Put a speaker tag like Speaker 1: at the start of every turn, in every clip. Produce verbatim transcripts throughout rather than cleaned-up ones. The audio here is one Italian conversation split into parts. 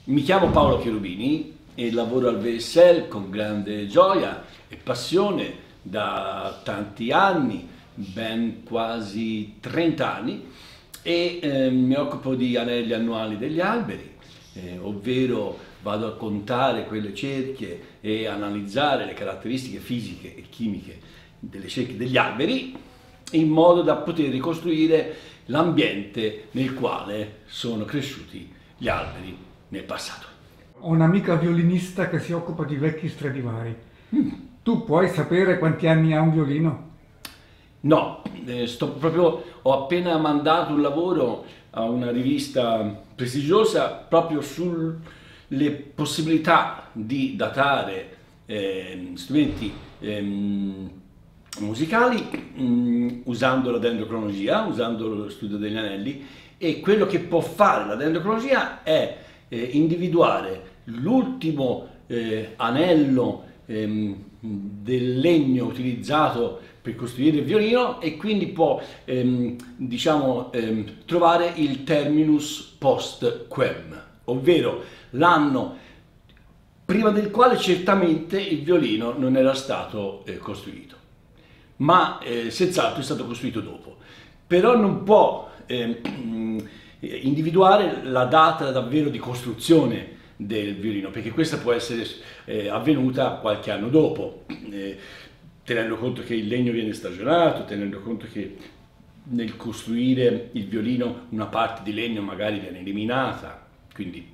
Speaker 1: Mi chiamo Paolo Cherubini e lavoro al V S L con grande gioia e passione da tanti anni, ben quasi trenta anni, e eh, mi occupo di anelli annuali degli alberi, eh, ovvero vado a contare quelle cerchie e analizzare le caratteristiche fisiche e chimiche delle cerchie degli alberi in modo da poter ricostruire l'ambiente nel quale sono cresciuti gli alberi nel passato.
Speaker 2: Ho un'amica violinista che si occupa di vecchi Stradivari.
Speaker 1: Mm.
Speaker 2: Tu puoi sapere quanti anni ha un violino?
Speaker 1: No, eh, sto proprio, ho appena mandato un lavoro a una rivista prestigiosa proprio sulle possibilità di datare eh, strumenti eh, musicali mh, usando la dendrocronologia, usando lo studio degli anelli, e quello che può fare la dendrocronologia è eh, individuare l'ultimo eh, anello ehm, del legno utilizzato per costruire il violino, e quindi può ehm, diciamo, ehm, trovare il terminus post quem, ovvero l'anno prima del quale certamente il violino non era stato eh, costruito, ma eh, senz'altro è stato costruito dopo. Però non può eh, individuare la data davvero di costruzione del violino, perché questa può essere eh, avvenuta qualche anno dopo, eh, tenendo conto che il legno viene stagionato, tenendo conto che nel costruire il violino una parte di legno magari viene eliminata, quindi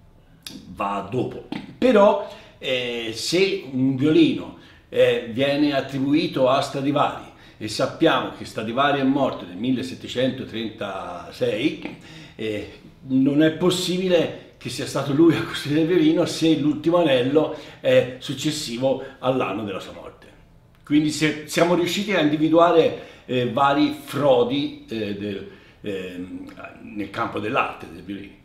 Speaker 1: va dopo. Però eh, se un violino eh, viene attribuito a Stradivari e sappiamo che Stradivari è morto nel millesettecentotrentasei, eh, non è possibile che sia stato lui a costruire il violino se l'ultimo anello è successivo all'anno della sua morte. Quindi se siamo riusciti a individuare eh, vari frodi eh, del, eh, nel campo dell'arte del violino.